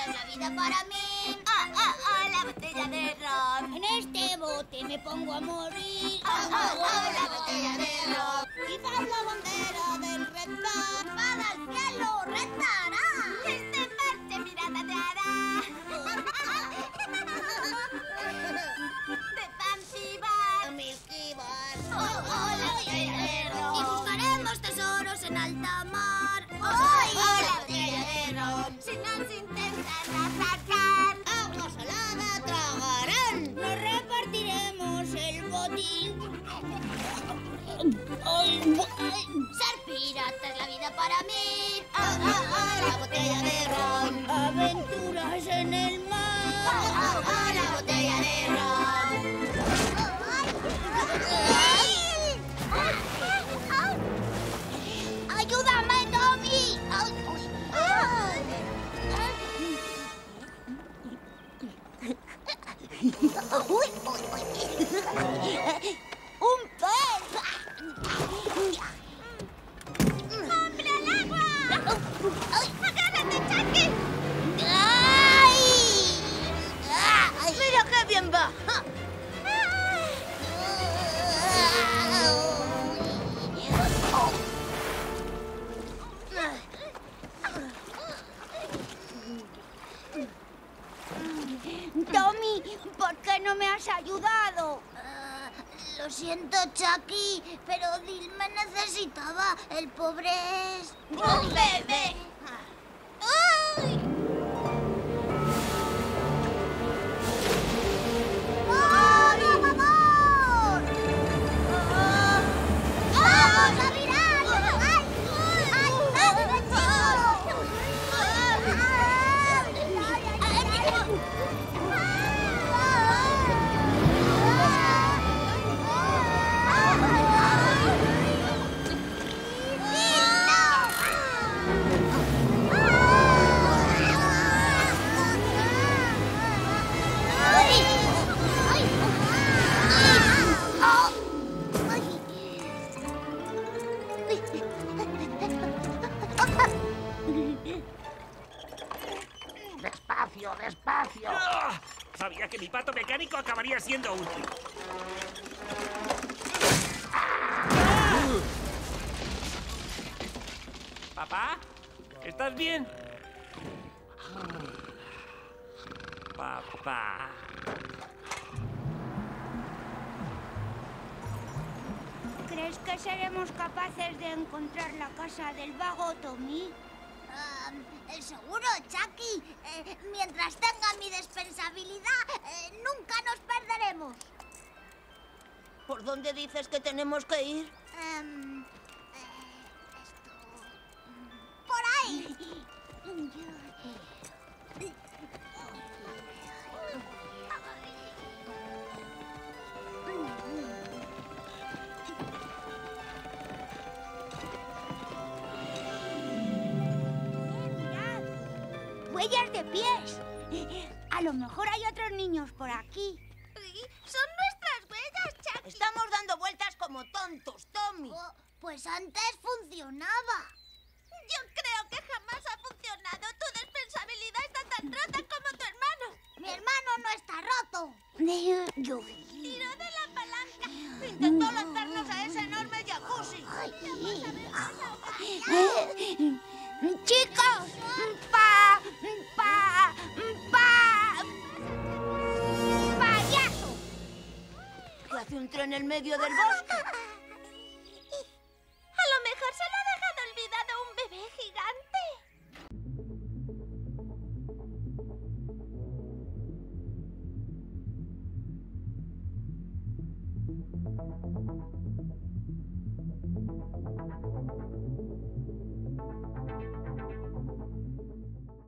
es la vida para mí. La botella de ron. En este bote me pongo a morir. La botella de ron. Quizás la bandera del Red Star ¡Para el cielo, rezará! ¡Este marche mirada te hará! ¡De Zanzíbar! Milky Bar. La botella de ron. Y buscaremos tesoros en alta mar. La botella de ron. Si nos intentan atracar. Agua salada tragarán. Nos repartiremos el botín. Ser pirata es la vida para mí. La botella de ron. Aventuras en el mar. La botella de ron. ¡Ayúdame, Tommy! ¡Un pez! ¡Hombre al agua! ¡Agárrate, Chucky! ¡Mira qué bien va! Tommy, ¿por qué no me has ayudado? Lo siento, Chucky, pero Dil me necesitaba. El pobre es... ¡Un bebé! ¡Ay! ¡Oh, no, vamos! ¡Vamos a virar! ¡Ay! ¡Ay! ¡Ayúdame, chicos! Despacio, despacio. ¡Ah! Sabía que mi pato mecánico acabaría siendo útil. ¿Papá? ¿Estás bien? Papá. ¿Crees que seremos capaces de encontrar la casa del vago Tommy? Seguro, Chucky. Mientras tenga mi dispensabilidad, nunca nos perderemos. ¿Por dónde dices que tenemos que ir? Por ahí. Mirad, huellas de pies. A lo mejor hay otros niños por aquí. Son nuestras huellas, Chucky. Estamos dando vueltas como tontos, Tommy. Oh, pues antes funcionaba. Yo creo que jamás ha funcionado. Tu dispensabilidad está tan rota como tu hermano. Mi hermano no está roto. Tiró de la palanca. Intentó lanzarnos a ese enorme jacuzzi. ¡Chicos! ¡Payaso! ¿Qué hace un tren en medio del bosque? A lo mejor se lo ha dejado olvidado un bebé gigante.